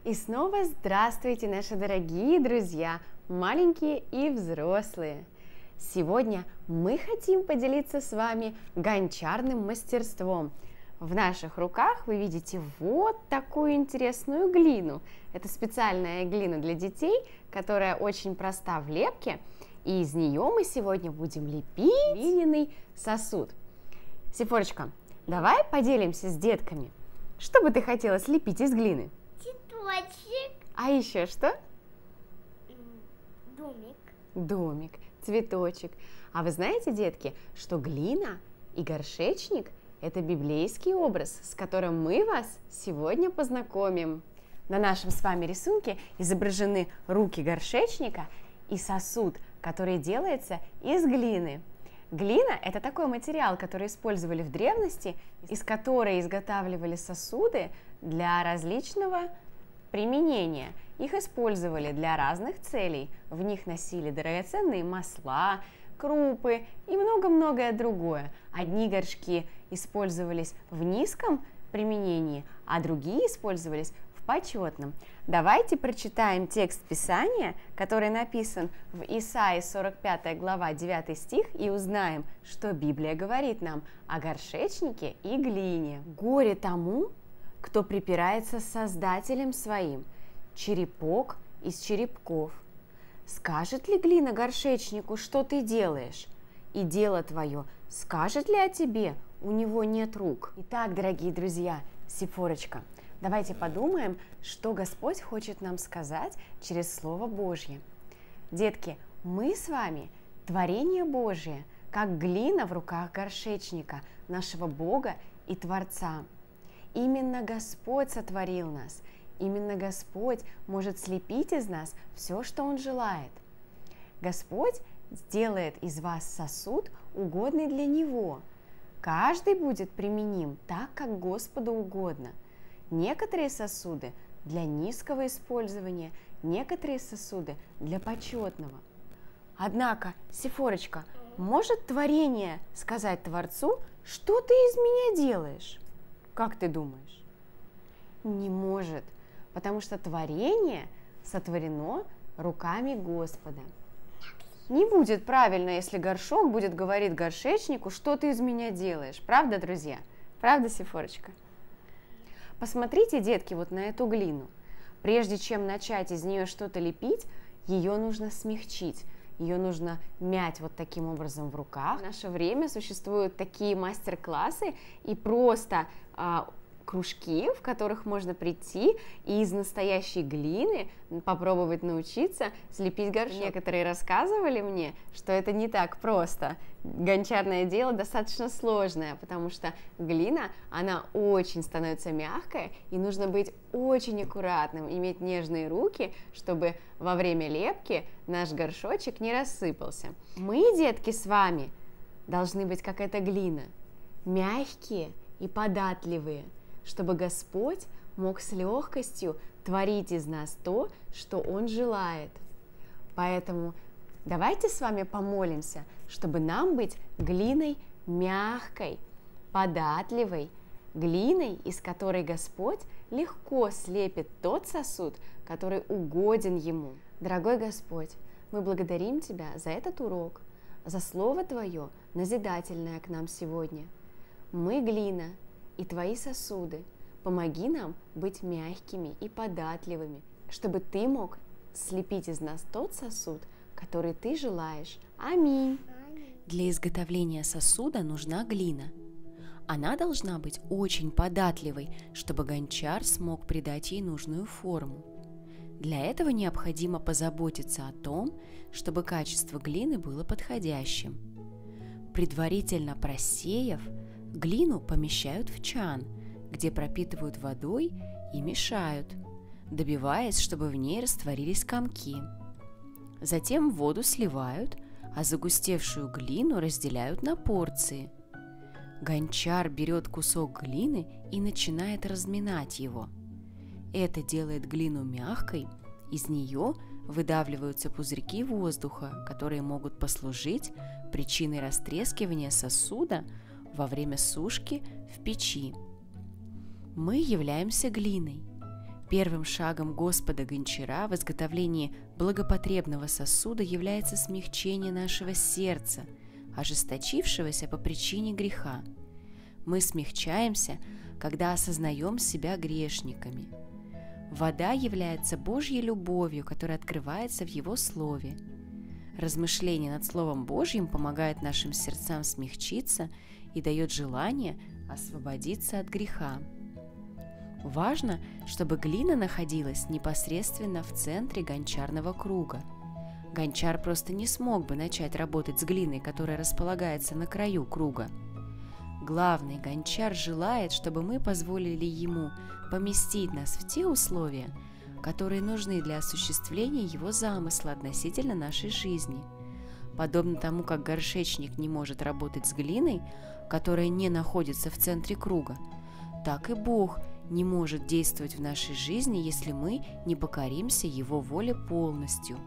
И снова здравствуйте, наши дорогие друзья, маленькие и взрослые! Сегодня мы хотим поделиться с вами гончарным мастерством. В наших руках вы видите вот такую интересную глину. Это специальная глина для детей, которая очень проста в лепке, и из нее мы сегодня будем лепить глиняный сосуд. Сифорочка, давай поделимся с детками. Что бы ты хотела слепить из глины? Цветочек. А еще что? Домик. Домик, цветочек. А вы знаете, детки, что глина и горшечник – это библейский образ, с которым мы вас сегодня познакомим. На нашем с вами рисунке изображены руки горшечника и сосуд, который делается из глины. Глина – это такой материал, который использовали в древности, из которой изготавливали сосуды для различного применения. Их использовали для разных целей. В них носили драгоценные масла, крупы и много-многое другое. Одни горшки использовались в низком применении, а другие использовались в почетном. Давайте прочитаем текст Писания, который написан в Исаии 45 глава 9 стих, и узнаем, что Библия говорит нам о горшечнике и глине. «Горе тому, кто припирается с Создателем своим, черепок из черепков. Скажет ли глина горшечнику, что ты делаешь? И дело твое скажет ли о тебе, у него нет рук?» Итак, дорогие друзья, Сифорочка, давайте подумаем, что Господь хочет нам сказать через Слово Божье. Детки, мы с вами творение Божие, как глина в руках горшечника, нашего Бога и Творца. Именно Господь сотворил нас, именно Господь может слепить из нас все, что Он желает. Господь сделает из вас сосуд, угодный для Него. Каждый будет применим так, как Господу угодно. Некоторые сосуды для низкого использования, некоторые сосуды для почетного. Однако, Сифорочка, может творение сказать Творцу, что ты из меня делаешь? Как ты думаешь? Не может, потому что творение сотворено руками Господа. Не будет правильно, если горшок будет говорить горшечнику, что ты из меня делаешь. Правда, друзья? Правда, Сифорочка? Посмотрите, детки, вот на эту глину. Прежде чем начать из нее что-то лепить, ее нужно смягчить. Ее нужно мять вот таким образом в руках. В наше время существуют такие мастер-классы и просто кружки, в которых можно прийти и из настоящей глины попробовать научиться слепить горшок. Некоторые рассказывали мне, что это не так просто. Гончарное дело достаточно сложное, потому что глина, она очень становится мягкая, и нужно быть очень аккуратным, иметь нежные руки, чтобы во время лепки наш горшочек не рассыпался. Мы, детки, с вами должны быть как эта глина, мягкие и податливые, чтобы Господь мог с легкостью творить из нас то, что Он желает. Поэтому давайте с вами помолимся, чтобы нам быть глиной мягкой, податливой, глиной, из которой Господь легко слепит тот сосуд, который угоден Ему. Дорогой Господь, мы благодарим Тебя за этот урок, за Слово Твое, назидательное к нам сегодня. Мы глина и Твои сосуды. Помоги нам быть мягкими и податливыми, чтобы Ты мог слепить из нас тот сосуд, который Ты желаешь. Аминь. Для изготовления сосуда нужна глина. Она должна быть очень податливой, чтобы гончар смог придать ей нужную форму. Для этого необходимо позаботиться о том, чтобы качество глины было подходящим. Предварительно просеяв, глину помещают в чан, где пропитывают водой и мешают, добиваясь, чтобы в ней растворились комки. Затем воду сливают, а загустевшую глину разделяют на порции. Гончар берет кусок глины и начинает разминать его. Это делает глину мягкой, из нее выдавливаются пузырьки воздуха, которые могут послужить причиной растрескивания сосуда во время сушки в печи. Мы являемся глиной. Первым шагом Господа-гончара в изготовлении благопотребного сосуда является смягчение нашего сердца, ожесточившегося по причине греха. Мы смягчаемся, когда осознаем себя грешниками. Вода является Божьей любовью, которая открывается в Его Слове. Размышление над Словом Божьим помогает нашим сердцам смягчиться и дает желание освободиться от греха. Важно, чтобы глина находилась непосредственно в центре гончарного круга. Гончар просто не смог бы начать работать с глиной, которая располагается на краю круга. Главный гончар желает, чтобы мы позволили ему поместить нас в те условия, которые нужны для осуществления его замысла относительно нашей жизни. Подобно тому, как горшечник не может работать с глиной, которая не находится в центре круга, так и Бог не может действовать в нашей жизни, если мы не покоримся Его воле полностью.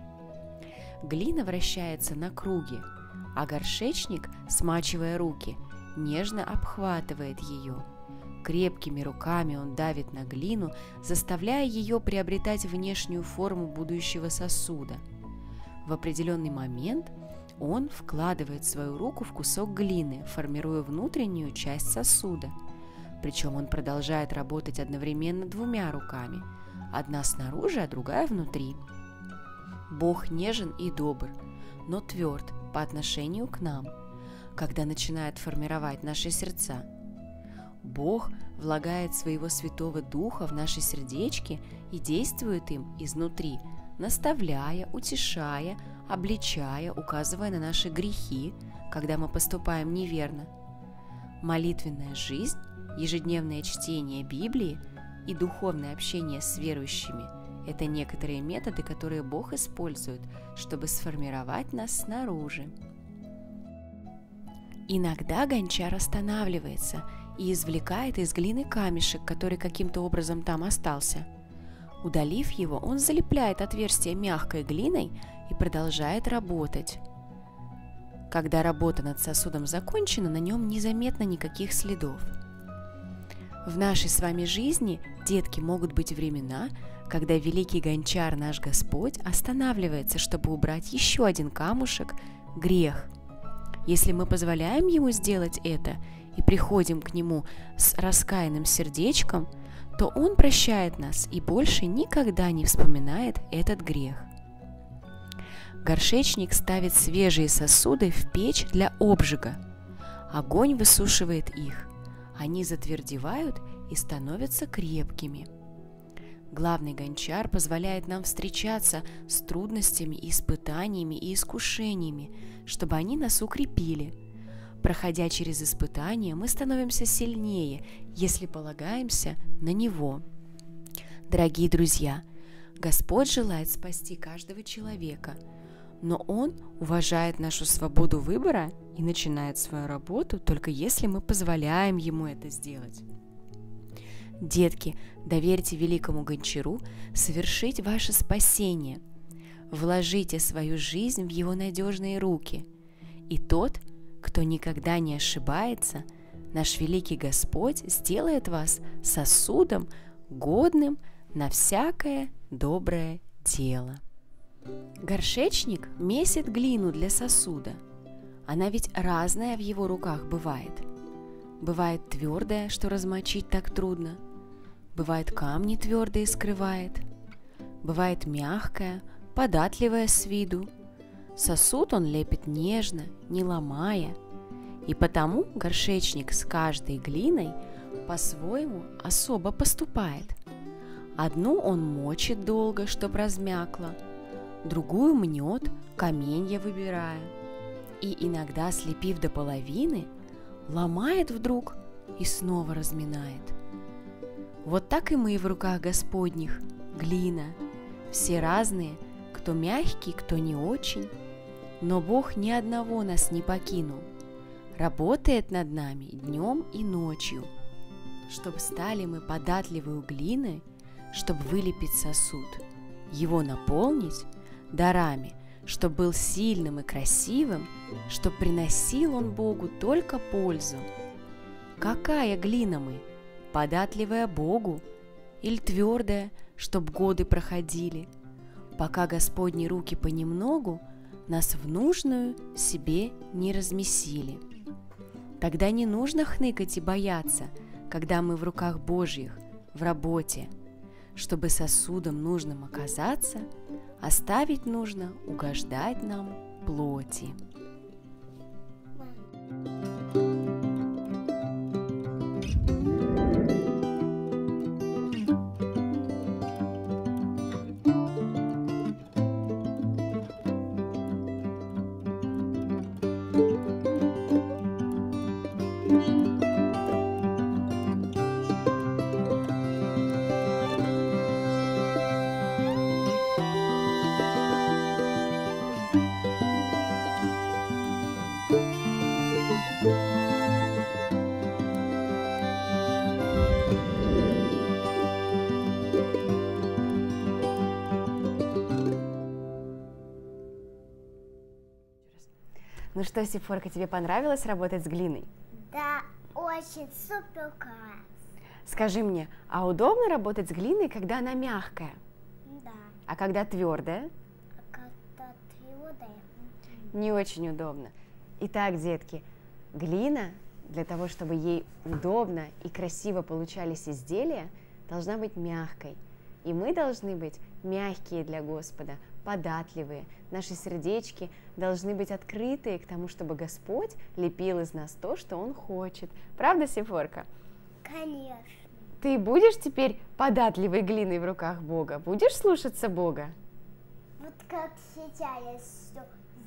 Глина вращается на круге, а горшечник, смачивая руки, нежно обхватывает ее. Крепкими руками он давит на глину, заставляя ее приобретать внешнюю форму будущего сосуда. В определенный момент он вкладывает свою руку в кусок глины, формируя внутреннюю часть сосуда. Причем он продолжает работать одновременно двумя руками, одна снаружи, а другая внутри. Бог нежен и добр, но тверд по отношению к нам, когда начинает формировать наши сердца. Бог влагает своего Святого Духа в наши сердечки и действует им изнутри, наставляя, утешая, обличая, указывая на наши грехи, когда мы поступаем неверно. Молитвенная жизнь, ежедневное чтение Библии и духовное общение с верующими – это некоторые методы, которые Бог использует, чтобы сформировать нас снаружи. Иногда гончар останавливается и извлекает из глины камешек, который каким-то образом там остался. Удалив его, он залепляет отверстие мягкой глиной и продолжает работать. Когда работа над сосудом закончена, на нем незаметно никаких следов. В нашей с вами жизни, детки, могут быть времена, когда великий гончар наш Господь останавливается, чтобы убрать еще один камушек – грех. Если мы позволяем Ему сделать это и приходим к Нему с раскаянным сердечком, то Он прощает нас и больше никогда не вспоминает этот грех. Горшечник ставит свежие сосуды в печь для обжига. Огонь высушивает их. Они затвердевают и становятся крепкими. Главный гончар позволяет нам встречаться с трудностями, испытаниями и искушениями, чтобы они нас укрепили. Проходя через испытания, мы становимся сильнее, если полагаемся на Него. Дорогие друзья, Господь желает спасти каждого человека, но Он уважает нашу свободу выбора и начинает свою работу только если мы позволяем Ему это сделать. Детки, доверьте великому гончару совершить ваше спасение. Вложите свою жизнь в Его надежные руки. И тот, кто никогда не ошибается, наш великий Господь сделает вас сосудом, годным на всякое доброе дело. Горшечник месит глину для сосуда. Она ведь разная в его руках бывает. Бывает твердая, что размочить так трудно. Бывает камни твердые скрывает. Бывает мягкая, податливая с виду. Сосуд он лепит нежно, не ломая. И потому горшечник с каждой глиной по-своему особо поступает. Одну он мочит долго, чтоб размякла, другую мнет, каменья выбирая. И иногда, слепив до половины, ломает вдруг и снова разминает. Вот так и мы в руках Господних, глина, все разные, кто мягкий, кто не очень, но Бог ни одного нас не покинул, работает над нами днем и ночью, чтоб стали мы податливой глиной, чтоб вылепить сосуд, его наполнить дарами, чтоб был сильным и красивым, чтоб приносил он Богу только пользу. Какая глина мы? Податливая Богу или твердое, чтоб годы проходили, пока Господни руки понемногу нас в нужную себе не размесили. Тогда не нужно хныкать и бояться, когда мы в руках Божьих, в работе. Чтобы сосудом нужным оказаться, оставить нужно угождать нам плоти. Ну что, Сифорка, тебе понравилось работать с глиной? Да, очень супер класс. Скажи мне, а удобно работать с глиной, когда она мягкая? Да, А когда твердая? а когда твердая. Не очень удобно. Итак, детки, глина, для того, чтобы ей удобно и красиво получались изделия, должна быть мягкой. И мы должны быть мягкие для Господа, податливые. Наши сердечки должны быть открытые к тому, чтобы Господь лепил из нас то, что Он хочет. Правда, Сифорка? Конечно. Ты будешь теперь податливой глиной в руках Бога? Будешь слушаться Бога? Вот как сейчас я все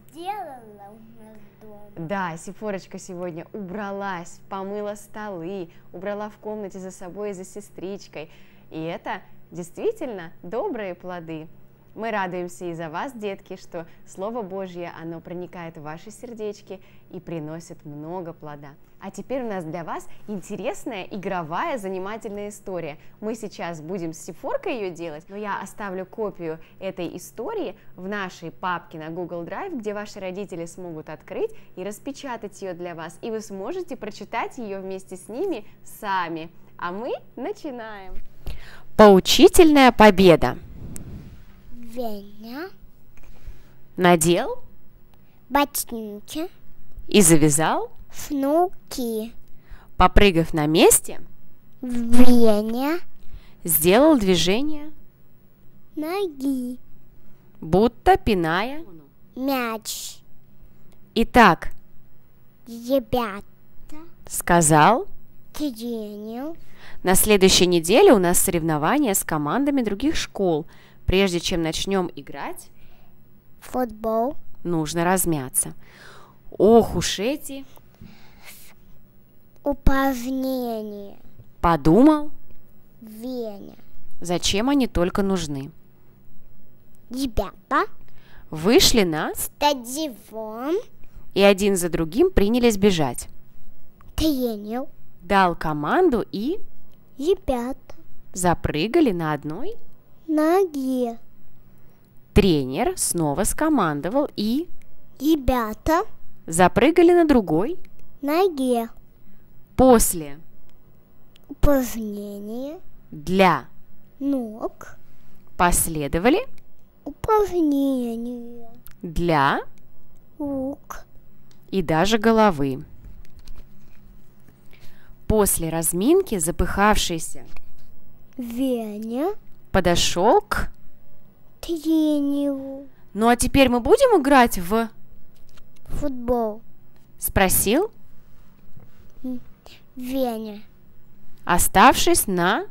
сделала у нас дома. Да, Сифорочка сегодня убралась, помыла столы, убрала в комнате за собой и за сестричкой. И это действительно добрые плоды. Мы радуемся и за вас, детки, что Слово Божье, оно проникает в ваши сердечки и приносит много плода. А теперь у нас для вас интересная, игровая, занимательная история. Мы сейчас будем с Сифоркой ее делать, но я оставлю копию этой истории в нашей папке на Google Drive, где ваши родители смогут открыть и распечатать ее для вас, и вы сможете прочитать ее вместе с ними сами. А мы начинаем. Поучительная победа. Веня, Надел ботинки, и завязал, снуки. попрыгав на месте, Веня, сделал движение, ноги, будто пиная. мяч. Итак, Ребята, сказал, тренер, на следующей неделе у нас соревнования с командами других школ. Прежде чем начнем играть, футбол, нужно размяться. Ох уж эти, упражнение. подумал, Веня, зачем они только нужны. ребята, Вышли на стадион, и один за другим принялись бежать. тренер, Дал команду и ребята, запрыгали на одной. ноги, Тренер снова скомандовал и ребята, запрыгали на другой. ноги. После Упражнение для ног, последовали упражнение для рук, и даже головы. После разминки запыхавшийся Веня, подошел к... тренеру, Ну а теперь мы будем играть в... футбол. Спросил, Веня, оставшись на...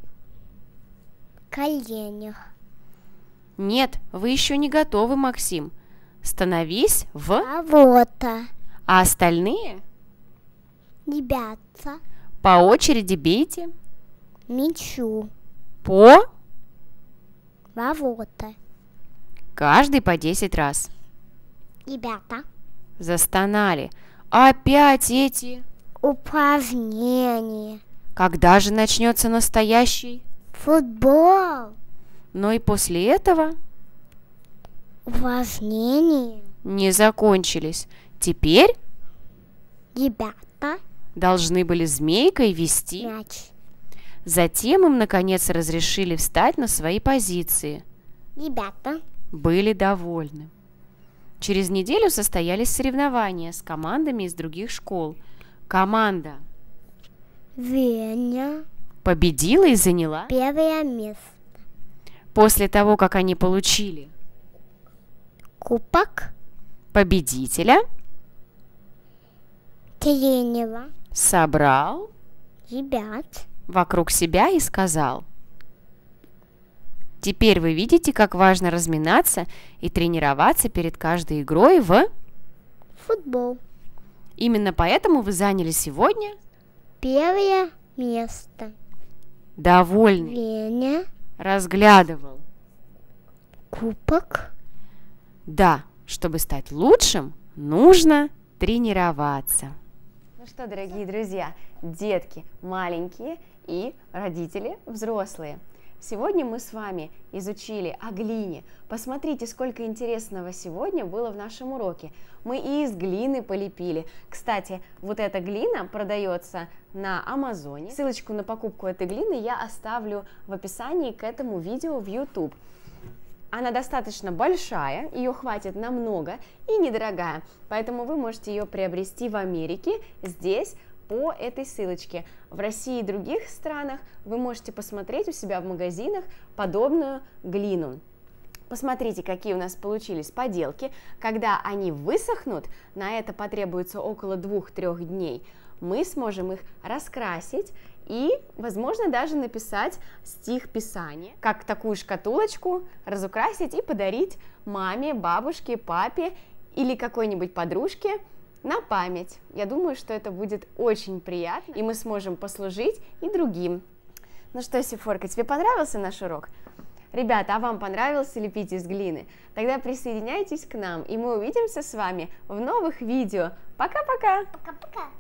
коленях. Нет, вы еще не готовы, Максим. Становись в... Ворота. А остальные Ребята, по очереди бейте мячу. по... Ворота. Каждый по 10 раз. Ребята, Застонали. Опять эти... упражнение. Когда же начнется настоящий? Футбол. Но и после этого Упражнение. не закончились. Теперь Ребята, должны были змейкой вести. мяч. Затем им, наконец, разрешили встать на свои позиции. Ребята. Были довольны. Через неделю состоялись соревнования с командами из других школ. Команда Веня. победила и заняла. Первое место. После того, как они получили Кубок. победителя, Тренера. собрал Ребят. вокруг себя и сказал: «Теперь вы видите, как важно разминаться и тренироваться перед каждой игрой в...» Футбол. Именно поэтому вы заняли сегодня Первое место. довольный, Веня. разглядывал. Кубок. Да, чтобы стать лучшим, нужно тренироваться. Ну что, дорогие друзья, детки маленькие и родители взрослые. Сегодня мы с вами изучили о глине. Посмотрите, сколько интересного сегодня было в нашем уроке. Мы и из глины полепили. Кстати, вот эта глина продается на Амазоне. Ссылочку на покупку этой глины я оставлю в описании к этому видео в YouTube. Она достаточно большая, ее хватит на много и недорогая, поэтому вы можете ее приобрести в Америке здесь, по этой ссылочке. В России и других странах вы можете посмотреть у себя в магазинах подобную глину. Посмотрите, какие у нас получились поделки. Когда они высохнут, на это потребуется около 2-3 дней, мы сможем их раскрасить и, возможно, даже написать стих Писания, как такую шкатулочку разукрасить и подарить маме, бабушке, папе или какой-нибудь подружке на память. Я думаю, что это будет очень приятно, и мы сможем послужить и другим. Ну что, Сефорка, тебе понравился наш урок? Ребята, а вам понравился лепить из глины? Тогда присоединяйтесь к нам, и мы увидимся с вами в новых видео. Пока-пока! Пока-пока.